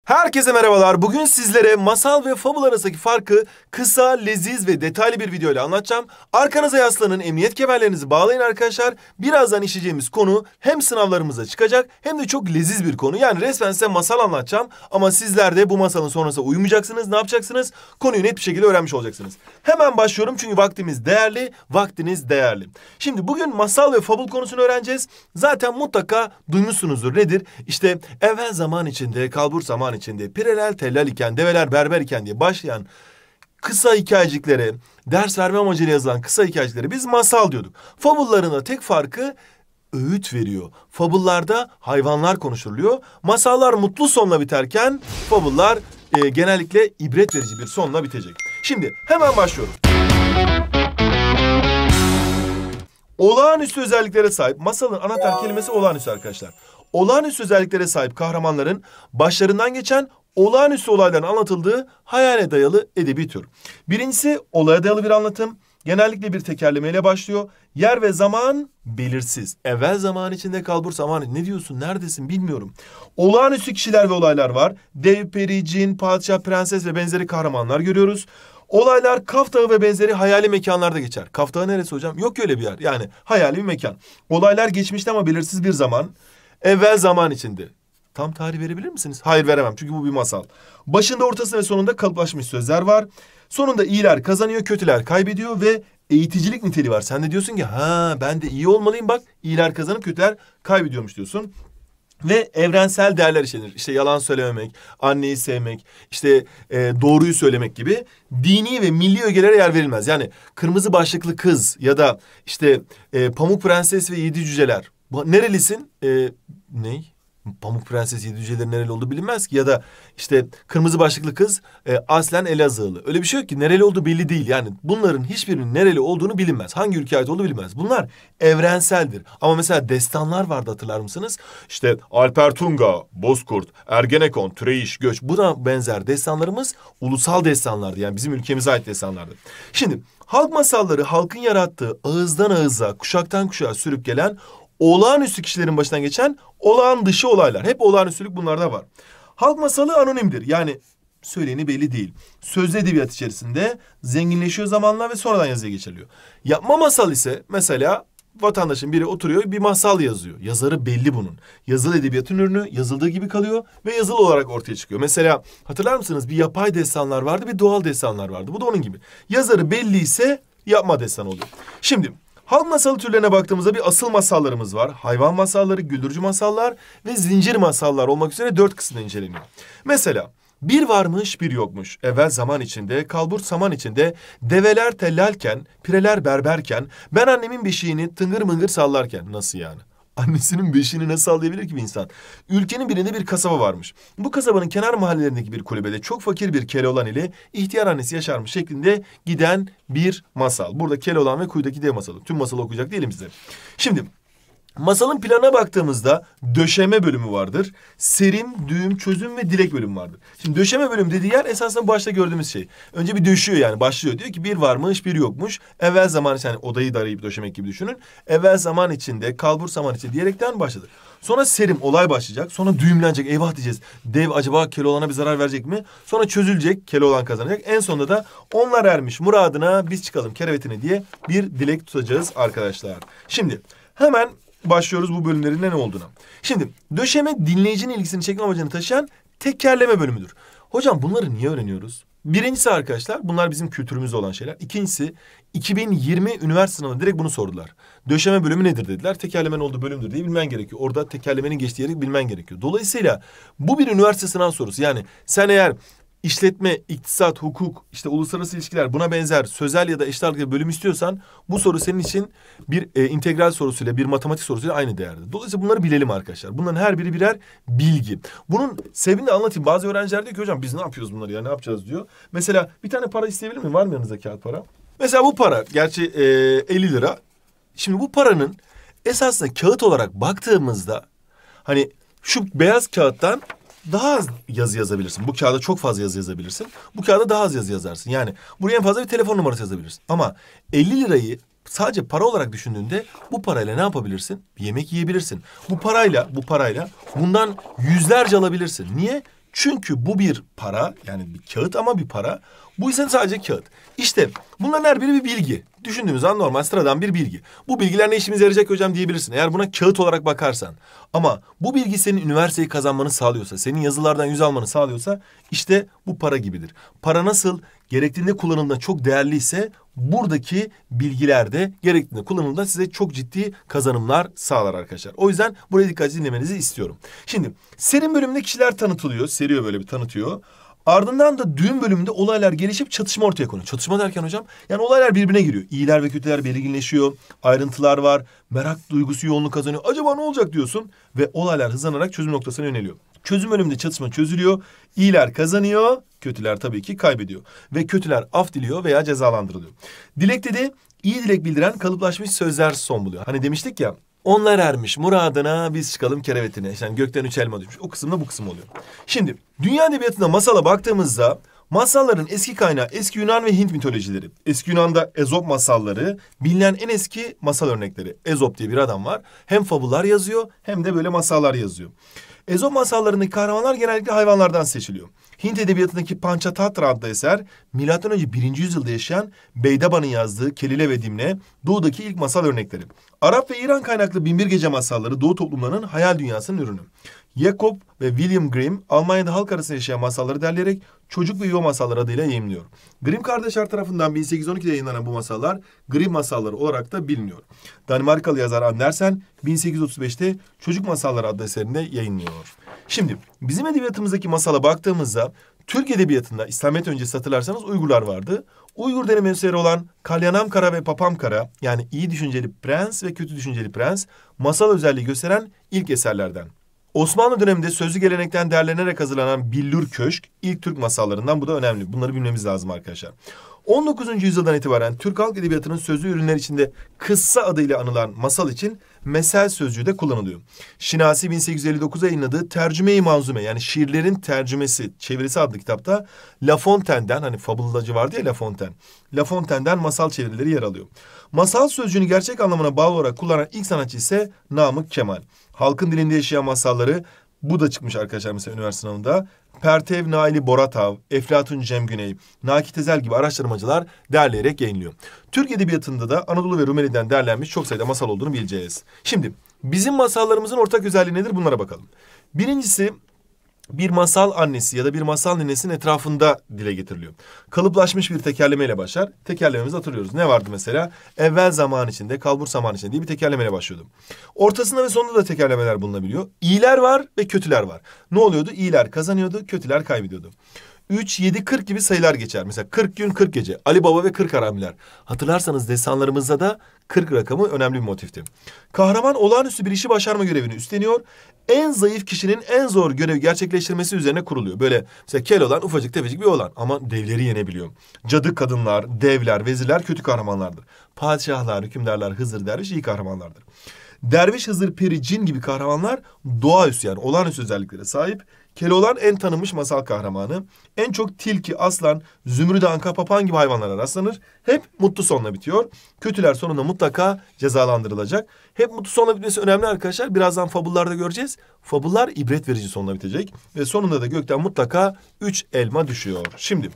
Herkese merhabalar. Bugün sizlere masal ve fabul arasındaki farkı kısa, leziz ve detaylı bir video ile anlatacağım. Arkanıza yaslanın, emniyet kemerlerinizi bağlayın arkadaşlar. Birazdan işleyeceğimiz konu hem sınavlarımıza çıkacak hem de çok leziz bir konu. Yani resmen size masal anlatacağım ama sizler de bu masalın sonrasında uyumayacaksınız. Ne yapacaksınız? Konuyu net bir şekilde öğrenmiş olacaksınız. Hemen başlıyorum çünkü vaktimiz değerli, vaktiniz değerli. Şimdi bugün masal ve fabul konusunu öğreneceğiz. Zaten mutlaka duymuşsunuzdur. Nedir? İşte evvel zaman içinde, kalbur zaman içinde, pireler tellal iken, develer berber iken diye başlayan kısa hikayeciklere, ders verme amacıyla yazılan kısa hikayeciklere biz masal diyorduk. Fabullarına tek farkı öğüt veriyor. Fabullarda hayvanlar konuşuluyor. Masallar mutlu sonla biterken fabullar genellikle ibret verici bir sonla bitecek. Şimdi hemen başlıyorum. Olağanüstü özelliklere sahip, masalın anahtar kelimesi olağanüstü arkadaşlar. Olağanüstü özelliklere sahip kahramanların başlarından geçen olağanüstü olayların anlatıldığı hayale dayalı edebi tür. Birincisi olaya dayalı bir anlatım. Genellikle bir tekerlemeyle başlıyor. Yer ve zaman belirsiz. Evvel zaman içinde kalbur zaman. Ne diyorsun? Neredesin? Bilmiyorum. Olağanüstü kişiler ve olaylar var. Dev, peri, cin, padişah, prenses ve benzeri kahramanlar görüyoruz. Olaylar Kaf Dağı ve benzeri hayali mekanlarda geçer. Kaf Dağı neresi hocam? Yok öyle bir yer. Yani hayali bir mekan. Olaylar geçmişte ama belirsiz bir zaman. Evvel zaman içinde. Tam tarih verebilir misiniz? Hayır, veremem çünkü bu bir masal. Başında, ortasında ve sonunda kalıplaşmış sözler var. Sonunda iyiler kazanıyor, kötüler kaybediyor ve eğiticilik niteliği var. Sen de diyorsun ki ben de iyi olmalıyım, bak iyiler kazanıp kötüler kaybediyormuş diyorsun. Ve evrensel değerler işlenir. İşte yalan söylememek, anneyi sevmek, işte doğruyu söylemek gibi dini ve milli ögelere yer verilmez. Yani kırmızı başlıklı kız ya da işte Pamuk Prenses ve Yedi Cüceler. Nerelisin? Ney? Pamuk Prenses Yedi Cüceler nereli olduğu bilinmez ki. Ya da işte kırmızı başlıklı kız aslen Elazığlı. Öyle bir şey yok ki, nereli olduğu belli değil. Yani bunların hiçbirinin nereli olduğunu bilinmez. Hangi ülkeye ait olduğu bilinmez. Bunlar evrenseldir. Ama mesela destanlar vardı, hatırlar mısınız? İşte Alper Tunga, Bozkurt, Ergenekon, Türeyiş, Göç. Buna benzer destanlarımız ulusal destanlardı. Yani bizim ülkemize ait destanlardı. Şimdi halk masalları halkın yarattığı ağızdan ağıza, kuşaktan kuşağa sürüp gelen olağanüstü kişilerin başından geçen olağan dışı olaylar. Hep olağanüstülük bunlarda var. Halk masalı anonimdir. Yani söyleyeni belli değil. Sözlü edebiyat içerisinde zenginleşiyor zamanla ve sonradan yazıya geçiriliyor. Yapma masal ise mesela vatandaşın biri oturuyor bir masal yazıyor. Yazarı belli bunun. Yazılı edebiyatın ürünü yazıldığı gibi kalıyor ve yazılı olarak ortaya çıkıyor. Mesela hatırlar mısınız, bir yapay destanlar vardı, bir doğal destanlar vardı. Bu da onun gibi. Yazarı belli ise yapma destan oluyor. Şimdi halk masalı türlerine baktığımızda bir asıl masallarımız var. Hayvan masalları, güldürücü masallar ve zincir masallar olmak üzere 4 kısımda inceleniyor. Mesela bir varmış bir yokmuş. Evvel zaman içinde, kalbur saman içinde, develer tellalken, pireler berberken, ben annemin beşiğini tıngır mıngır sallarken. Nasıl yani? Annesinin beşiğini nasıl sallayabilir ki bir insan? Ülkenin birinde bir kasaba varmış. Bu kasabanın kenar mahallelerindeki bir kulübede çok fakir bir Keloğlan ile ihtiyar annesi yaşarmış şeklinde giden bir masal. Burada Keloğlan ve kuyudaki dev masalı. Tüm masalı okuyacak değilim size. Şimdi masalın planına baktığımızda döşeme bölümü vardır. Serim, düğüm, çözüm ve dilek bölümü vardır. Şimdi döşeme bölüm dediği yer esasında başta gördüğümüz şey. Önce bir döşüyor, yani başlıyor. Diyor ki bir varmış bir yokmuş. Evvel zaman içinde, yani odayı darayıp döşemek gibi düşünün. Evvel zaman içinde, kalbur zaman içinde diyerekten başladı. Sonra serim, olay başlayacak. Sonra düğümlenecek. Eyvah diyeceğiz. Dev acaba Keloğlan'a bir zarar verecek mi? Sonra çözülecek. Keloğlan kazanacak. En sonunda da onlar ermiş muradına biz çıkalım kerevetine diye bir dilek tutacağız arkadaşlar. Şimdi hemen başlıyoruz bu bölümlerin ne olduğuna. Şimdi döşeme dinleyicinin ilgisini çekme amacını taşıyan tekerleme bölümüdür. Hocam bunları niye öğreniyoruz? Birincisi arkadaşlar, bunlar bizim kültürümüzde olan şeyler. İkincisi 2020 üniversite sınavında direkt bunu sordular. Döşeme bölümü nedir dediler. Tekerlemenin olduğu bölümdür diye bilmen gerekiyor. Orada tekerlemenin geçtiği yeri bilmen gerekiyor. Dolayısıyla bu bir üniversite sınav sorusu. Yani sen eğer İşletme, iktisat, hukuk, işte uluslararası ilişkiler, buna benzer sözel ya da eşit ağırlıklı bir bölüm istiyorsan bu soru senin için bir integral sorusuyla, bir matematik sorusuyla aynı değerde. Dolayısıyla bunları bilelim arkadaşlar. Bunların her biri birer bilgi. Bunun sebebini de anlatayım. Bazı öğrenciler diyor ki hocam biz ne yapıyoruz bunları ya, ne yapacağız diyor. Mesela bir tane para isteyebilir miyim? Var mı yanınızda kağıt para? Mesela bu para gerçi 50 lira. Şimdi bu paranın esasında kağıt olarak baktığımızda hani şu beyaz kağıttan daha az yazı yazabilirsin. Bu kağıda çok fazla yazı yazabilirsin. Bu kağıda daha az yazı yazarsın. Yani buraya en fazla bir telefon numarası yazabilirsin. Ama 50 lirayı sadece para olarak düşündüğünde bu parayla ne yapabilirsin? Bir yemek yiyebilirsin. Bu parayla bundan yüzlerce alabilirsin. Niye? Çünkü bu bir para, yani bir kağıt ama bir para. Bu ise sadece kağıt. İşte bunların her biri bir bilgi. Düşündüğümüz zaman normal sıradan bir bilgi. Bu bilgiler ne işimize yarayacak hocam diyebilirsin. Eğer buna kağıt olarak bakarsan. Ama bu bilgi senin üniversiteyi kazanmanı sağlıyorsa, senin yazılardan 100 almanı sağlıyorsa işte bu para gibidir. Para nasıl gerektiğinde kullanıldığında çok değerliyse buradaki bilgiler de gerektiğinde kullanıldığında size çok ciddi kazanımlar sağlar arkadaşlar. O yüzden buraya dikkat dinlemenizi istiyorum. Şimdi serin bölümünde kişiler tanıtılıyor. Seriyor böyle bir tanıtıyor. Ardından da düğün bölümünde olaylar gelişip çatışma ortaya konuyor. Çatışma derken hocam yani olaylar birbirine giriyor. İyiler ve kötüler belirginleşiyor. Ayrıntılar var. Merak duygusu yoğunluk kazanıyor. Acaba ne olacak diyorsun ve olaylar hızlanarak çözüm noktasına yöneliyor. Çözüm bölümünde çatışma çözülüyor. İyiler kazanıyor. Kötüler tabii ki kaybediyor. Ve kötüler af diliyor veya cezalandırılıyor. Dilekte de iyi dilek bildiren kalıplaşmış sözler son buluyor. Hani demiştik ya. Onlar ermiş muradına biz çıkalım kerevetine. Yani gökten 3 elma düşmüş. O kısımda bu kısım oluyor. Şimdi dünya edebiyatında masala baktığımızda masalların eski kaynağı eski Yunan ve Hint mitolojileri. Eski Yunan'da Ezop masalları bilinen en eski masal örnekleri. Ezop diye bir adam var. Hem fabullar yazıyor hem de böyle masallar yazıyor. Ezop masallarındaki kahramanlar genellikle hayvanlardan seçiliyor. Hint edebiyatındaki Pançatatra adlı eser, M.Ö. 1. yüzyılda yaşayan Beydaba'nın yazdığı Kelile ve Dimne, Doğu'daki ilk masal örnekleri. Arap ve İran kaynaklı Binbir Gece masalları Doğu toplumlarının hayal dünyasının ürünü. Jacob ve William Grimm, Almanya'da halk arasında yaşayan masalları derleyerek Çocuk ve Yuva Masalları adıyla yayımlıyor. Grimm kardeşler tarafından 1812'de yayınlanan bu masallar Grimm masalları olarak da biliniyor. Danimarkalı yazar Andersen 1835'te Çocuk Masalları adlı eserinde yayınlıyor. Şimdi bizim edebiyatımızdaki masala baktığımızda Türk edebiyatında İslamiyet öncesi hatırlarsanız Uygurlar vardı. Uygur dönemi eseri olan Kalyanam Kara ve Papam Kara yani iyi düşünceli prens ve kötü düşünceli prens masal özelliği gösteren ilk eserlerden. Osmanlı döneminde sözlü gelenekten derlenerek hazırlanan Billur Köşk ilk Türk masallarından, bu da önemli. Bunları bilmemiz lazım arkadaşlar. 19. yüzyıldan itibaren Türk halk edebiyatının sözlü ürünler içinde kıssa adıyla anılan masal için mesel sözcüğü de kullanılıyor. Şinasi 1859'da yayınladığı Tercüme-i Manzume yani şiirlerin tercümesi, çevirisi adlı kitapta La Fontaine'den, hani fabıldacı vardı ya La Fontaine. La Fontaine'den masal çevirileri yer alıyor. Masal sözcüğünü gerçek anlamına bağlı olarak kullanan ilk sanatçı ise Namık Kemal. Halkın dilinde yaşayan masalları, bu da çıkmış arkadaşlar mesela üniversite sınavında. Pertev Naili Boratav, Eflatun Cem Güney, Naki Tezel gibi araştırmacılar derleyerek yayınlıyor. Türk edebiyatında da Anadolu ve Rumeli'den derlenmiş çok sayıda masal olduğunu bileceğiz. Şimdi bizim masallarımızın ortak özelliği nedir? Bunlara bakalım. Birincisi, bir masal annesi ya da bir masal ninesinin etrafında dile getiriliyor. Kalıplaşmış bir tekerlemeyle başlar. Tekerlememizi hatırlıyoruz. Ne vardı mesela? Evvel zaman içinde, kalbur zaman içinde diye bir tekerlemeyle başlıyordu. Ortasında ve sonunda da tekerlemeler bulunabiliyor. İyiler var ve kötüler var. Ne oluyordu? İyiler kazanıyordu, kötüler kaybediyordu. 3, 7, 40 gibi sayılar geçer. Mesela 40 gün 40 gece. Ali Baba ve 40 haramiler. Hatırlarsanız destanlarımızda da 40 rakamı önemli bir motifti. Kahraman olağanüstü bir işi başarma görevini üstleniyor. En zayıf kişinin en zor görevi gerçekleştirmesi üzerine kuruluyor. Böyle mesela Keloğlan ufacık tefecik bir oğlan ama devleri yenebiliyor. Cadı kadınlar, devler, vezirler kötü kahramanlardır. Padişahlar, hükümdarlar, Hızır, derviş iyi kahramanlardır. Derviş, Hızır, Peri, Cin gibi kahramanlar doğaüstü yani olağanüstü özelliklere sahip. Keloğlan en tanınmış masal kahramanı. En çok tilki, aslan, zümrüt, anka, papağan gibi hayvanlara rastlanır. Hep mutlu sonla bitiyor. Kötüler sonunda mutlaka cezalandırılacak. Hep mutlu sonla bitmesi önemli arkadaşlar. Birazdan fabullarda göreceğiz. Fabullar ibret verici sonla bitecek. Ve sonunda da gökten mutlaka 3 elma düşüyor. Şimdi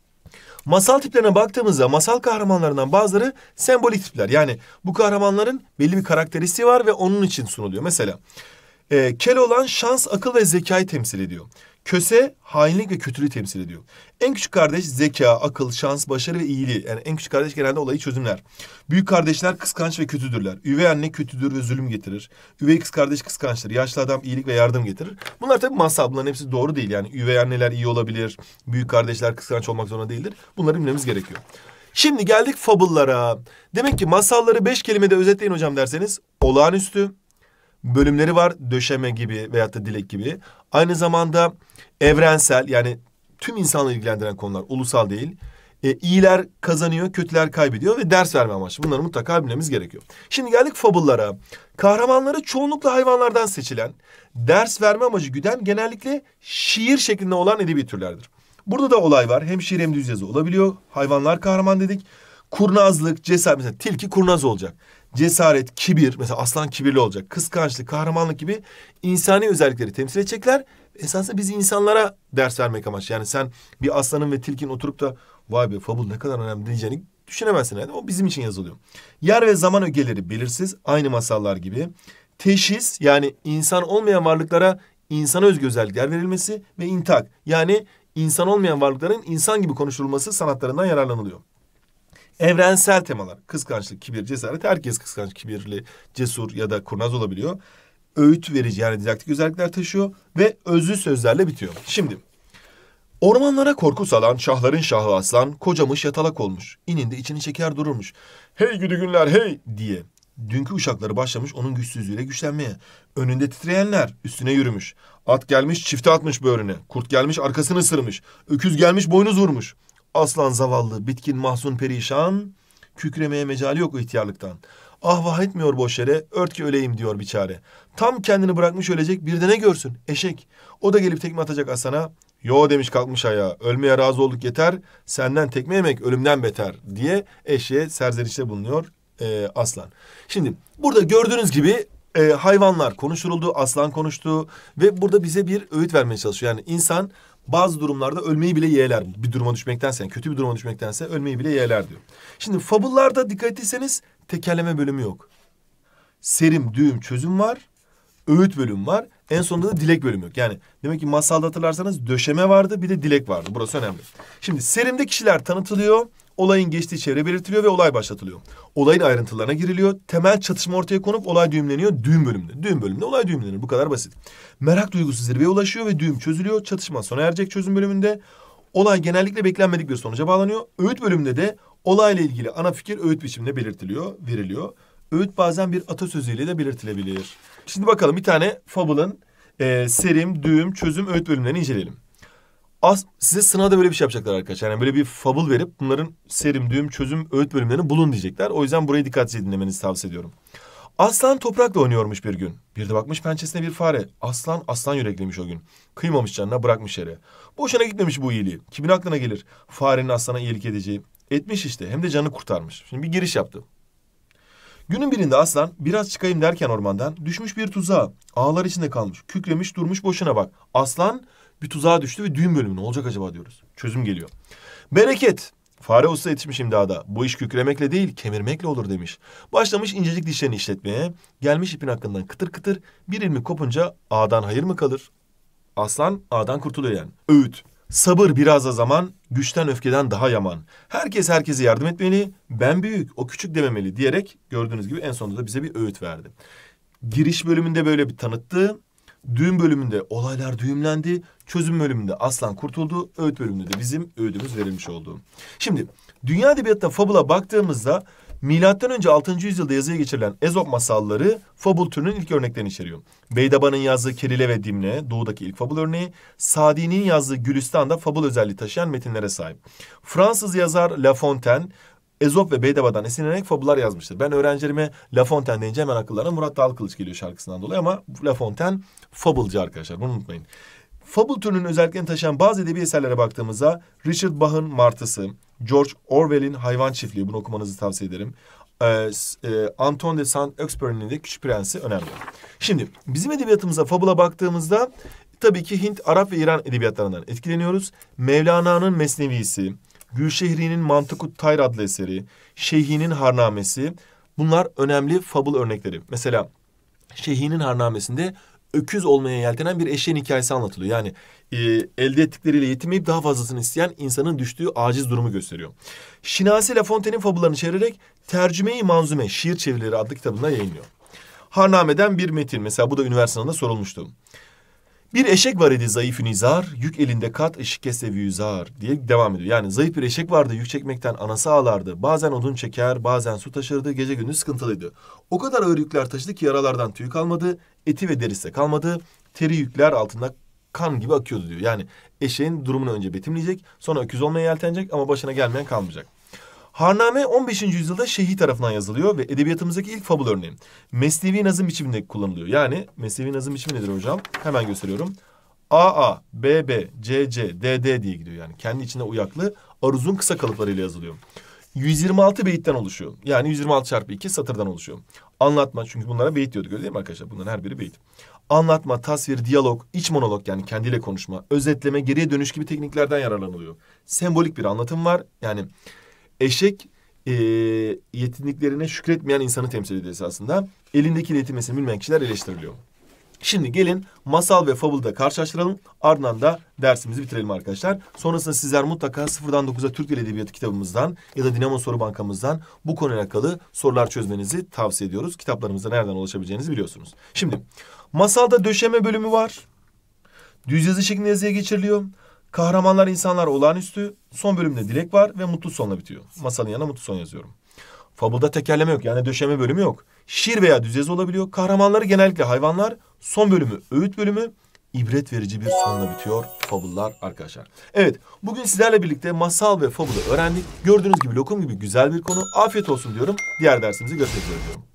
masal tiplerine baktığımızda masal kahramanlarından bazıları sembolik tipler. Yani bu kahramanların belli bir karakteristiği var ve onun için sunuluyor. Mesela Keloğlan şans, akıl ve zekayı temsil ediyor. Köse hainlik ve kötülüğü temsil ediyor. En küçük kardeş zeka, akıl, şans, başarı ve iyiliği. Yani en küçük kardeş genelde olayı çözümler. Büyük kardeşler kıskanç ve kötüdürler. Üvey anne kötüdür ve zulüm getirir. Üvey kız kardeş kıskançtır. Yaşlı adam iyilik ve yardım getirir. Bunlar tabii masal. Bunların hepsi doğru değil. Yani üvey anneler iyi olabilir. Büyük kardeşler kıskanç olmak zorunda değildir. Bunları bilmemiz gerekiyor. Şimdi geldik fabullara. Demek ki masalları 5 kelimede özetleyin hocam derseniz olağanüstü. Bölümleri var döşeme gibi veyahut da dilek gibi. Aynı zamanda evrensel yani tüm insanları ilgilendiren konular, ulusal değil. İyiler kazanıyor, kötüler kaybediyor ve ders verme amaçlı. Bunları mutlaka bilmemiz gerekiyor. Şimdi geldik fabullara. Kahramanları çoğunlukla hayvanlardan seçilen, ders verme amacı güden genellikle şiir şeklinde olan edebi türlerdir. Burada da olay var. Hem şiir hem düz yazı olabiliyor. Hayvanlar kahraman dedik. Kurnazlık, cesaret. Mesela tilki kurnaz olacak. Cesaret, kibir. Mesela aslan kibirli olacak. Kıskançlık, kahramanlık gibi insani özellikleri temsil edecekler. Esasında biz insanlara ders vermek amaç. Yani sen bir aslanın ve tilkin oturup da vay be fabul ne kadar önemli diyeceğini düşünemezsin. Yani o bizim için yazılıyor. Yer ve zaman ögeleri belirsiz, aynı masallar gibi. Teşhis, yani insan olmayan varlıklara insana özgü özellikler verilmesi ve intak, yani insan olmayan varlıkların insan gibi konuşulması sanatlarından yararlanılıyor. Evrensel temalar, kıskançlık, kibir, cesaret, herkes kıskanç, kibirli, cesur ya da kurnaz olabiliyor. Öğüt verici, yani didaktik özellikler taşıyor ve özlü sözlerle bitiyor. Şimdi ormanlara korku salan şahların şahı aslan kocamış yatalak olmuş. İninde içini çeker dururmuş. Hey gidi günler hey diye. Dünkü uşakları başlamış onun güçsüzlüğüyle güçlenmeye. Önünde titreyenler üstüne yürümüş. At gelmiş çifte atmış böğrüne. Kurt gelmiş arkasını ısırmış. Öküz gelmiş boynuz vurmuş. Aslan zavallı, bitkin, mahzun, perişan. Kükremeye mecali yok o ihtiyarlıktan. Ah vah etmiyor boş yere, ört ki öleyim diyor biçare. Tam kendini bırakmış ölecek, bir de ne görsün? Eşek. O da gelip tekme atacak aslana. Yo demiş kalkmış ayağa, ölmeye razı olduk yeter, senden tekme yemek ölümden beter diye eşeğe serzenişte bulunuyor aslan. Şimdi burada gördüğünüz gibi hayvanlar konuşuldu, aslan konuştu ve burada bize bir öğüt vermeye çalışıyor. Yani insan bazı durumlarda ölmeyi bile yeğler. Bir duruma düşmektense, yani kötü bir duruma düşmektense ölmeyi bile yeğler diyor. Şimdi fabullarda dikkat ettiyseniz tekerleme bölümü yok. Serim, düğüm, çözüm var. Öğüt bölümü var. En sonunda da dilek bölümü yok. Yani demek ki masalda hatırlarsanız döşeme vardı, bir de dilek vardı. Burası önemli. Şimdi serimde kişiler tanıtılıyor. Olayın geçtiği çevre belirtiliyor ve olay başlatılıyor. Olayın ayrıntılarına giriliyor. Temel çatışma ortaya konup olay düğümleniyor düğüm bölümünde. Düğüm bölümünde olay düğümlenir. Bu kadar basit. Merak duygusu zirveye ulaşıyor ve düğüm çözülüyor. Çatışma sona erecek çözüm bölümünde. Olay genellikle beklenmedik bir sonuca bağlanıyor. Öğüt bölümünde de olayla ilgili ana fikir öğüt biçiminde belirtiliyor, veriliyor. Öğüt bazen bir atasözüyle de belirtilebilir. Şimdi bakalım bir tane fabulın serim, düğüm, çözüm, öğüt bölümlerini inceleyelim. Size sınavda böyle bir şey yapacaklar arkadaşlar. Yani böyle bir fabul verip bunların serim, düğüm, çözüm, öğüt bölümlerini bulun diyecekler. O yüzden burayı dikkatli dinlemenizi tavsiye ediyorum. Aslan toprakla oynuyormuş bir gün. Bir de bakmış pençesine bir fare. Aslan yürekliymiş o gün. Kıymamış canına bırakmış yere. Boşuna gitmemiş bu iyiliği. Kimin aklına gelir farenin aslana iyilik edeceği? Etmiş işte, hem de canını kurtarmış. Şimdi bir giriş yaptı. Günün birinde aslan biraz çıkayım derken ormandan düşmüş bir tuzağa. Ağlar içinde kalmış. Kükremiş durmuş boşuna bak. Aslan bir tuzağa düştü ve düğün bölümü ne olacak acaba diyoruz. Çözüm geliyor. Bereket. Fare usta yetişmiş imdada. Bu iş kükremekle değil kemirmekle olur demiş. Başlamış incecik dişlerini işletmeye. Gelmiş ipin hakkından kıtır kıtır. Bir ilmi kopunca ağdan hayır mı kalır? Aslan ağdan kurtuluyor yani. Öğüt. Sabır biraz da zaman, güçten öfkeden daha yaman. Herkes herkese yardım etmeli, ben büyük, o küçük dememeli diyerek gördüğünüz gibi en sonunda da bize bir öğüt verdi. Giriş bölümünde böyle bir tanıttı. Düğüm bölümünde olaylar düğümlendi. Çözüm bölümünde aslan kurtuldu. Öğüt bölümünde de bizim öğüdümüz verilmiş oldu. Şimdi dünya edebiyatına fabula baktığımızda milattan önce 6. yüzyılda yazıya geçirilen Ezop masalları fabul türünün ilk örneklerini içeriyor. Beydaba'nın yazdığı Kerile ve Dimne doğudaki ilk fabul örneği. Sadi'nin yazdığı Gülistan'da fabul özelliği taşıyan metinlere sahip. Fransız yazar La Fontaine Ezop ve Beydaba'dan esinlenerek fabullar yazmıştır. Ben öğrencilerime La Fontaine deyince hemen akıllarına Murat Dalkılıç geliyor şarkısından dolayı ama La Fontaine fabulcu arkadaşlar, bunu unutmayın. Fabul türünün özelliklerini taşıyan bazı edebi eserlere baktığımızda Richard Bach'ın Martısı, George Orwell'in Hayvan Çiftliği, bunu okumanızı tavsiye ederim. Antoine de Saint-Exupéry'nin de Küçük Prens'i önemli. Şimdi bizim edebiyatımıza fabula baktığımızda tabii ki Hint, Arap ve İran edebiyatlarından etkileniyoruz. Mevlana'nın Mesnevisi, Gülşehri'nin Mantık-ı Tayr adlı eseri, Şeyhi'nin Harnamesi, bunlar önemli fabul örnekleri. Mesela Şeyhi'nin Harnamesi'nde öküz olmaya yeltenen bir eşeğin hikayesi anlatılıyor. Yani elde ettikleriyle yetinmeyip daha fazlasını isteyen insanın düştüğü aciz durumu gösteriyor. Şinasi La Fontaine'in fabullarını çevirerek Tercüme-i Manzume, Şiir Çevirileri adlı kitabında yayınlıyor. Harname'den bir metin, mesela bu da üniversite sınavında sorulmuştu. Bir eşek var idi zayıf nizar, yük elinde kat ışık kese yüzar diye devam ediyor. Yani zayıf bir eşek vardı, yük çekmekten anası ağlardı. Bazen odun çeker, bazen su taşırdı, gece gündüz sıkıntılıydı. O kadar ağır yükler taşıdı ki yaralardan tüy kalmadı, eti ve derisi de kalmadı. Teri yükler altında kan gibi akıyordu diyor. Yani eşeğin durumunu önce betimleyecek, sonra öküz olmaya yeltenecek ama başına gelmeyen kalmayacak. Harname 15. yüzyılda Şeyhi tarafından yazılıyor ve edebiyatımızdaki ilk fabul örneği. Mesnevi nazım biçiminde kullanılıyor. Yani mesnevi nazım biçimi nedir hocam? Hemen gösteriyorum. AA, BB, CC, DD diye gidiyor yani. Kendi içinde uyaklı, aruzun kısa kalıplarıyla yazılıyor. 126 beyitten oluşuyor. Yani 126 çarpı 2 satırdan oluşuyor. Anlatma, çünkü bunlara beyit diyorduk öyle değil mi arkadaşlar? Bunların her biri beyit. anlatma, tasvir, diyalog, iç monolog yani kendiyle konuşma, özetleme, geriye dönüş gibi tekniklerden yararlanılıyor. Sembolik bir anlatım var. Yani eşek yeteneklerine şükretmeyen insanı temsil ediyor esasında. Elindeki iletilmesini bilmeyen kişiler eleştiriliyor. Şimdi gelin masal ve fabulda karşılaştıralım. Ardından da dersimizi bitirelim arkadaşlar. Sonrasında sizler mutlaka 0'dan 9'a Türk Dili Edebiyatı kitabımızdan ya da Dinamo Soru Bankamızdan bu konuyla alakalı sorular çözmenizi tavsiye ediyoruz. Kitaplarımıza nereden ulaşabileceğinizi biliyorsunuz. Şimdi masalda döşeme bölümü var. Düz yazı şeklinde yazıya geçiriliyor. Kahramanlar, insanlar olağanüstü. Son bölümde dilek var ve mutlu sonla bitiyor. Masalın yanına mutlu son yazıyorum. Fabulda tekerleme yok, yani döşeme bölümü yok. Şiir veya düz yazı olabiliyor. Kahramanları genellikle hayvanlar. Son bölümü öğüt bölümü. İbret verici bir sonla bitiyor fabullar arkadaşlar. Evet, bugün sizlerle birlikte masal ve fabulu öğrendik. Gördüğünüz gibi lokum gibi güzel bir konu. Afiyet olsun diyorum. Diğer dersimizi görüşmek üzere diyorum.